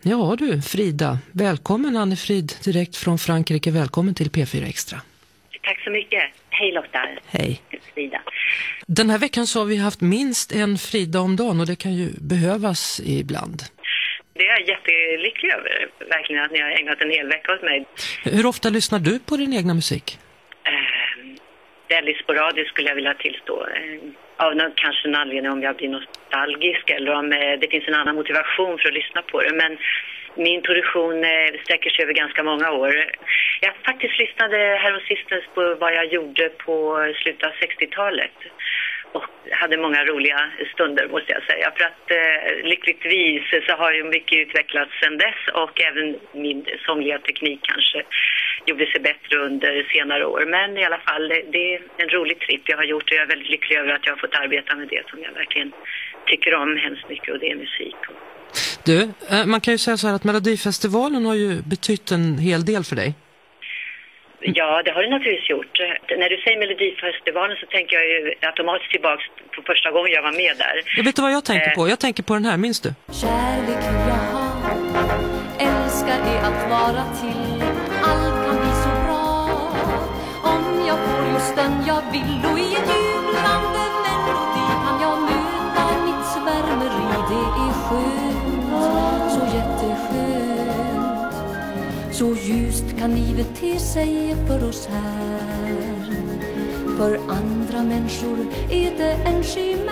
Ja du, Frida. Välkommen Anne-Frid direkt från Frankrike. Välkommen till P4 Extra. Tack så mycket. Hej Lotta. Hej. Frida. Den här veckan så har vi haft minst en Frida om dagen och det kan ju behövas ibland. Det är jag jättelycklig över, verkligen, att ni har ägnat en hel vecka åt mig. Hur ofta lyssnar du på din egna musik? Väldigt sporadiskt skulle jag vilja tillstå. Av kanske en anledning om jag blir nostalgisk eller om det finns en annan motivation för att lyssna på det. Men min produktion sträcker sig över ganska många år. Jag faktiskt lyssnade häromsistens på vad jag gjorde på slutet av 60-talet. Och hade många roliga stunder måste jag säga. För att lyckligtvis så har ju mycket utvecklats sedan dess. Och även min sångliga teknik kanske gjorde sig bättre under senare år. Men i alla fall, det är en rolig tripp jag har gjort. Och jag är väldigt lycklig över att jag har fått arbeta med det som jag verkligen tycker om hemskt mycket. Och det är musik. Du, man kan ju säga så här att Melodifestivalen har ju betytt en hel del för dig. Ja, det har det naturligtvis gjort. När du säger Melodifestivalen så tänker jag ju automatiskt tillbaka på första gången jag var med där. Jag vet vad jag tänker på? Jag tänker på den här, minns du? Kärlek vill jag ha, älskar är att vara till. Allt kan bli så bra om jag får just den jag vill. Och i ett jublande melodi kan jag möta mitt svärmeri. Det är skönt, så jätteskönt. Så ljust kan livet te sig för oss här. För andra människor är det en chimär.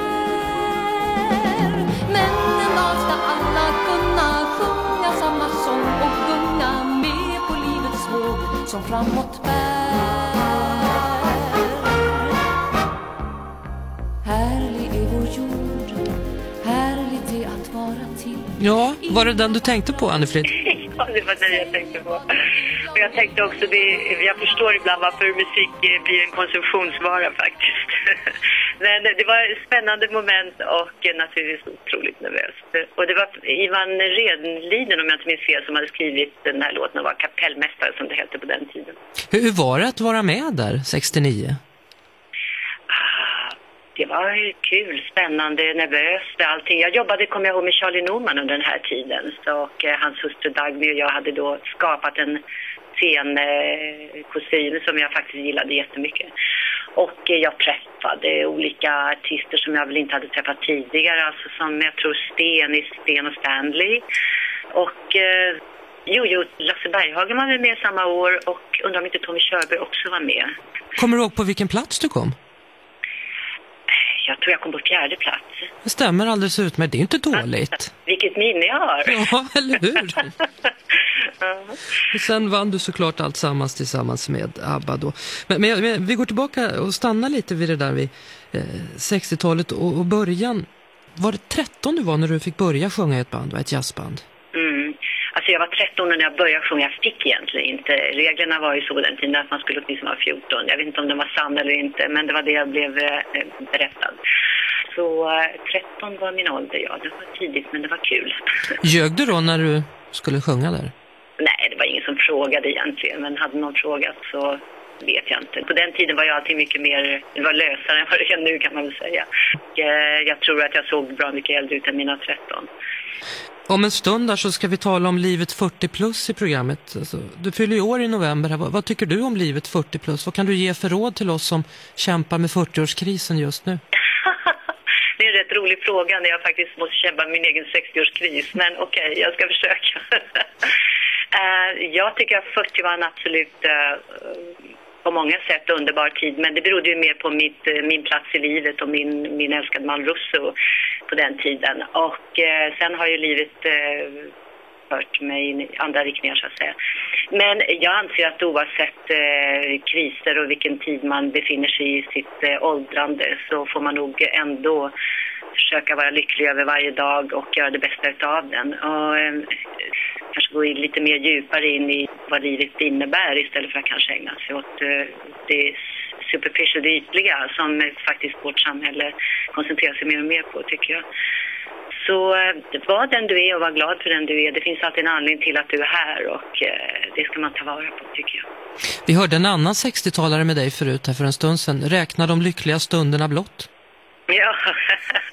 Men en dag ska alla kunna sjunga samma sång och gunga med på livets våg som framåt bär. Härlig är vår jord, härligt är att vara till. Ja, var det den du tänkte på, Anne-Frid? Ja, det var det jag tänkte på. Och jag tänkte också, jag förstår ibland varför musik blir en konsumtionsvara faktiskt. Men det var ett spännande moment och naturligtvis otroligt nervöst. Och det var Ivan Redliden, om jag inte minns fel, som hade skrivit den här låten och var kapellmästare som det hette på den tiden. Hur var det att vara med där, 69? Det var kul, spännande, nervöst, allting. Jag kom jag ihåg med Charlie Norman under den här tiden. Och hans hustru Dagny och jag hade då skapat en scenkostym som jag faktiskt gillade jättemycket. Och jag träffade olika artister som jag väl inte hade träffat tidigare. Alltså som jag tror Sten och Stanley. Och Lasse Berghagen var med samma år och undrar om inte Tommy Körberg också var med. Kommer du ihåg på vilken plats du kom? Jag tror jag kom på 4:e plats. Det stämmer alldeles ut, men det är inte dåligt. Vilket minne jag har. Ja, eller hur? Och sen vann du såklart allt tillsammans med ABBA då. Men vi går tillbaka och stannar lite vid det där vid 60-talet och början. Var det 13 du var när du fick börja sjunga i ett band, ett jazzband? Alltså jag var 13 när jag började sjunga. Jag fick egentligen inte. Reglerna var ju så den tiden att man skulle åtminstone vara 14. Jag vet inte om det var sann eller inte, men det var det jag blev berättad. Så 13 var min ålder, ja. Det var tidigt, men det var kul. Ljög du då när du skulle sjunga där? Nej, det var ingen som frågade egentligen. Men hade någon frågat så vet jag inte. På den tiden var jag alltid mycket mer, det var lösare än vad det är nu kan man väl säga. Och jag tror att jag såg bra mycket äldre ut än mina 13. Om en stund där så ska vi tala om livet 40 plus i programmet. Alltså, du fyller ju år i november. Vad tycker du om livet 40 plus? Vad kan du ge för råd till oss som kämpar med 40-årskrisen just nu? Det är en rätt rolig fråga när jag faktiskt måste kämpa med min egen 60-årskris. Men okej, jag ska försöka. Jag tycker att 40 var en absolut på många sätt underbar tid. Men det berodde ju mer på min plats i livet och min älskade man Russo på den tiden. Och sen har ju livet fört mig i andra riktningar så att säga. Men jag anser att oavsett kriser och vilken tid man befinner sig i sitt åldrande så får man nog ändå försöka vara lycklig över varje dag och göra det bästa av den. Och kanske gå lite mer djupare in i vad livet innebär istället för att kanske ägna sig åt det superficial, det ytliga som faktiskt vårt samhälle koncentrerar sig mer och mer på, tycker jag. Så var den du är och var glad för den du är. Det finns alltid en anledning till att du är här och det ska man ta vara på, tycker jag. Vi hörde en annan 60-talare med dig förut här för en stund sedan. Räkna de lyckliga stunderna blott. Ja,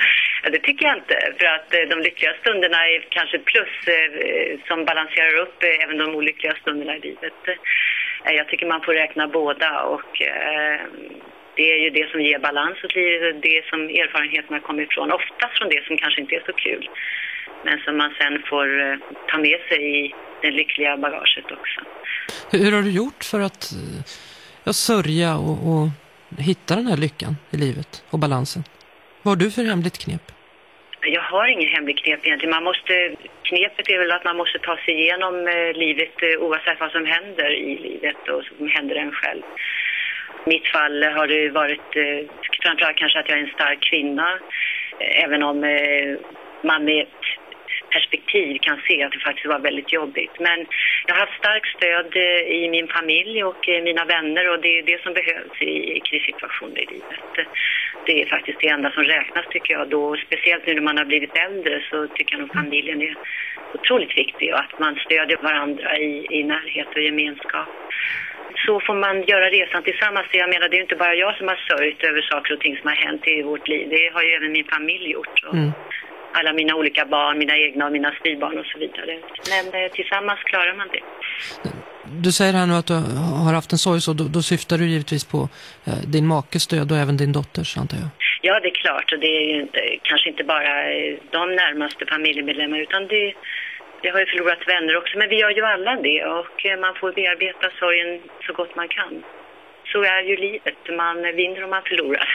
Ja, det tycker jag inte. För att de lyckliga stunderna är kanske ett plus som balanserar upp även de olyckliga stunderna i livet. Jag tycker man får räkna båda och det är ju det som ger balans åt livet, det som erfarenheterna kommer ifrån. Oftast från det som kanske inte är så kul. Men som man sen får ta med sig i det lyckliga bagaget också. Hur har du gjort för att sörja och hitta den här lyckan i livet och balansen? Vad har du för hemligt knep? Jag har ingen hemlig knep egentligen. Knepet är väl att man måste ta sig igenom livet oavsett vad som händer i livet och som händer en själv. I mitt fall har det varit framförallt kanske att jag är en stark kvinna. Även om man med ett perspektiv kan se att det faktiskt var väldigt jobbigt. Men jag har haft starkt stöd i min familj och mina vänner och det är det som behövs i krissituationer i livet. Det är faktiskt det enda som räknas tycker jag då. Speciellt nu när man har blivit äldre så tycker jag nog familjen är otroligt viktig och att man stödjer varandra i närhet och gemenskap. Så får man göra resan tillsammans. Jag menar, det är inte bara jag som har sörjt över saker och ting som har hänt i vårt liv. Det har ju även min familj gjort. Alla mina olika barn, mina egna och mina styvbarn och så vidare. Men tillsammans klarar man det. Du säger här nu att du har haft en sorg, så då syftar du givetvis på din makes död och även din dotters, antar jag. Ja, det är klart. Och det är ju kanske inte bara de närmaste familjemedlemmar utan jag har ju förlorat vänner också. Men vi gör ju alla det och man får bearbeta sorgen så gott man kan. Så är ju livet. Man vinner och man förlorar.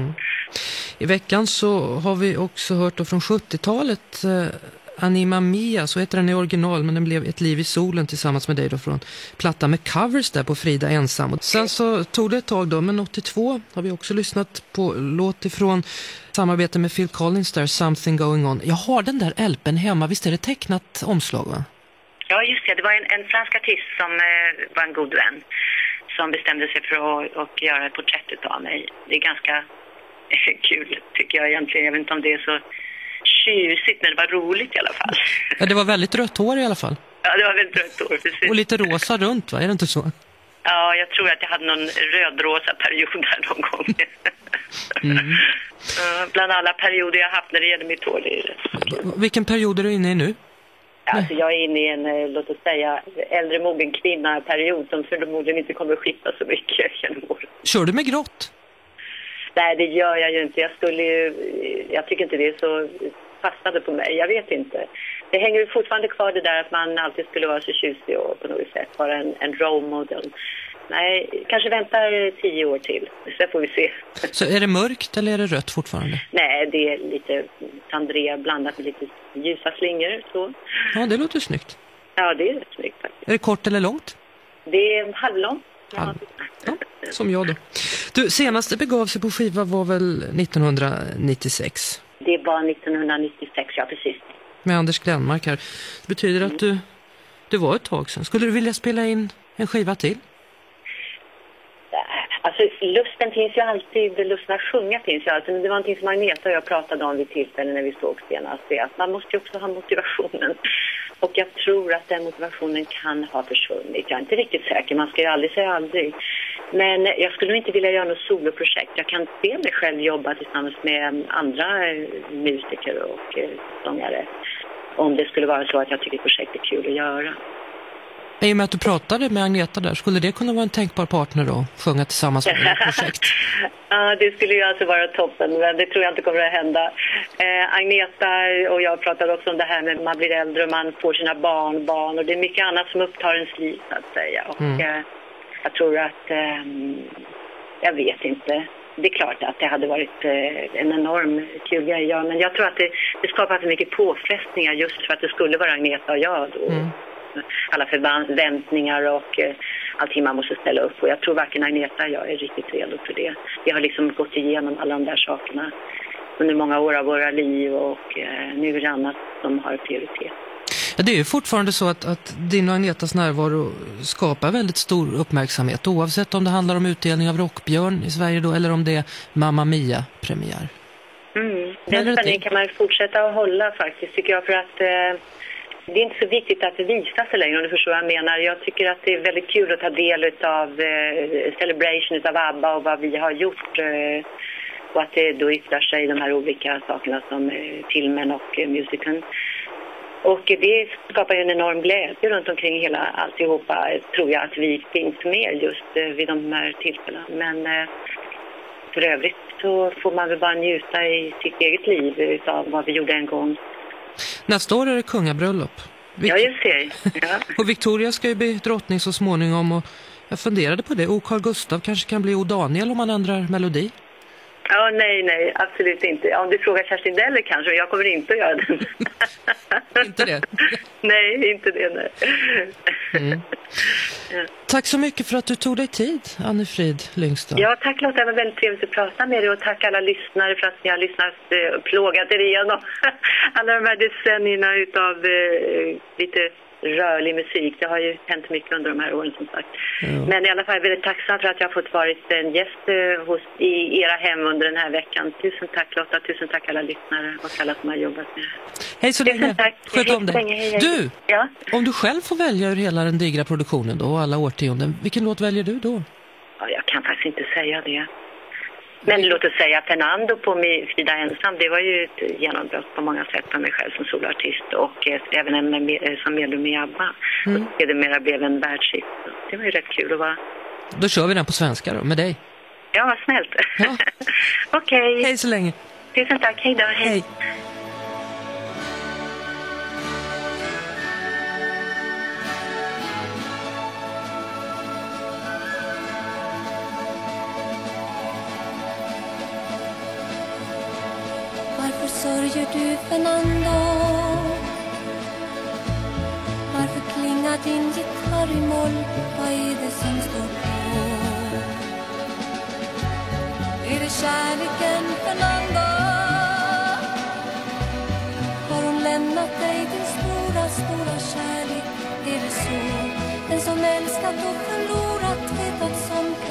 I veckan så har vi också hört då från 70-talet Anima Mia, så heter den i original, men den blev Ett liv i solen tillsammans med dig då från platta med covers där på Frida ensam. Och sen så tog det ett tag då, men 82 har vi också lyssnat på låt ifrån samarbete med Phil Collins där, Something Going On. Jag har den där LP:n hemma, visst är det tecknat omslag va? Ja just det, det var en fransk artist som var en god vän som bestämde sig för att göra ett porträtt av mig. Det är ganska kul tycker jag egentligen. Jag vet inte om det är så tjusigt, men det var roligt i alla fall. Ja, det var väldigt rött hår i alla fall. Ja, det var väldigt rött hår, precis. Och lite rosa runt, va? Är det inte så? Ja, jag tror att jag hade någon rödrosa period där någon gång. Bland alla perioder jag haft när det gäller mitt hår. Vilken period är du inne i nu? Alltså jag är inne i en, låt oss säga, äldre mogen kvinna-period som förmodligen inte kommer att skifta så mycket genom året. Kör du med grått? Nej, det gör jag ju inte. Jag tycker inte det är så passande på mig. Jag vet inte. Det hänger ju fortfarande kvar det där att man alltid skulle vara så tjusig och på något sätt vara en role model. Nej, kanske väntar 10 år till. Så får vi se. Så är det mörkt eller är det rött fortfarande? Nej, det är lite tandrea blandat med lite ljusa slingor. Så. Ja, det låter snyggt. Ja, det är rätt snyggt faktiskt. Är det kort eller långt? Det är halvlångt. Ja, som jag då. Du, senaste begav sig på skiva var väl 1996? Det var 1996, ja precis. Med Anders Glenmark här. Det betyder att det var ett tag sedan. Skulle du vilja spela in en skiva till? Alltså lusten finns ju alltid, lusten att sjunga finns ju alltid. Men det var någonting som Agneta och jag pratade om vid tillfällen när vi såg senast. Det är att man måste ju också ha motivationen. Och jag tror att den motivationen kan ha försvunnit. Jag är inte riktigt säker, man ska ju aldrig säga aldrig. Men jag skulle inte vilja göra något soloprojekt. Jag kan se mig själv jobba tillsammans med andra musiker och sångare. Om det skulle vara så att jag tycker projekt är kul att göra. I och med att du pratade med Agneta där, skulle det kunna vara en tänkbar partner då? Sjunga tillsammans med ett projekt? Ja, det skulle ju alltså vara toppen, men det tror jag inte kommer att hända. Agneta och jag pratade också om det här med att man blir äldre och man får sina barn och det är mycket annat som upptar ens liv så att säga. Och jag tror att, jag vet inte. Det är klart att det hade varit en enorm kul grej, ja, men jag tror att det skapar för mycket påfrestningar just för att det skulle vara Agneta och jag då. Alla förväntningar och allting man måste ställa upp. Och jag tror varken Agneta och jag är riktigt redo för det. Vi har liksom gått igenom alla de där sakerna under många år av våra liv och nu är det annat som har prioritet. Ja, det är ju fortfarande så att din och Agnetas närvaro skapar väldigt stor uppmärksamhet oavsett om det handlar om utdelning av Rockbjörn i Sverige då eller om det är Mamma Mia-premiär. Den spänningen kan man fortsätta att hålla faktiskt tycker jag för att det är inte så viktigt att det visas så länge om du förstår vad jag menar. Jag tycker att det är väldigt kul att ta del av Celebration av ABBA och vad vi har gjort Och att det då yttrar sig de här olika sakerna som filmen och musicalen. Och det skapar ju en enorm glädje runt omkring hela alltihopa, tror jag, att vi finns med just vid de här tillfällena. Men för övrigt så får man väl bara njuta i sitt eget liv av vad vi gjorde en gång. Nästa år är det kungabröllop. Ja, just det. Ja. Och Victoria ska ju bli drottning så småningom, och jag funderade på det. Och Carl Gustaf kanske kan bli O Daniel om man ändrar melodi. Ja, nej, absolut inte. Ja, om du frågar Kerstin Deller kanske, jag kommer inte att göra den. Inte det? Nej, inte det, nej. Mm. Ja. Tack så mycket för att du tog dig tid, Anne-Frid Lyngstad. Ja, tack Lotta, det var väldigt trevligt att prata med dig, och tack alla lyssnare för att ni har lyssnat och plågat er igenom alla de här decennierna utav lite rörlig musik. Det har ju hänt mycket under de här åren, som sagt. Ja. Men i alla fall är jag väldigt tacksam för att jag har fått varit en gäst i era hem under den här veckan. Tusen tack Lotta, tusen tack alla lyssnare och alla som har jobbat med det. Hej så länge. Sköt om dig. Hej. Du, ja? Om du själv får välja ur hela den digra produktionen då, och alla årtionden, vilken låt väljer du då? Ja, jag kan faktiskt inte säga det. Men låt oss säga Fernando på Frida ensam, det var ju ett genombrott på många sätt för mig själv som solartist, och även som medlem i ABBA. Och det mera blev en världshit. Det var ju rätt kul att vara. Då kör vi den på svenska då, med dig. Ja, vad snällt. Ja. Okej. Hej så länge. Tusen tack, hej då. Hej. Varför sörjer du, Fernando? Varför klingar din gitarr i moll? Vad är det som står på? Är det kärleken, Fernando? Har hon lämnat dig, din stora, stora kärlek? Är det så? Den som älskat och förlorat vet att som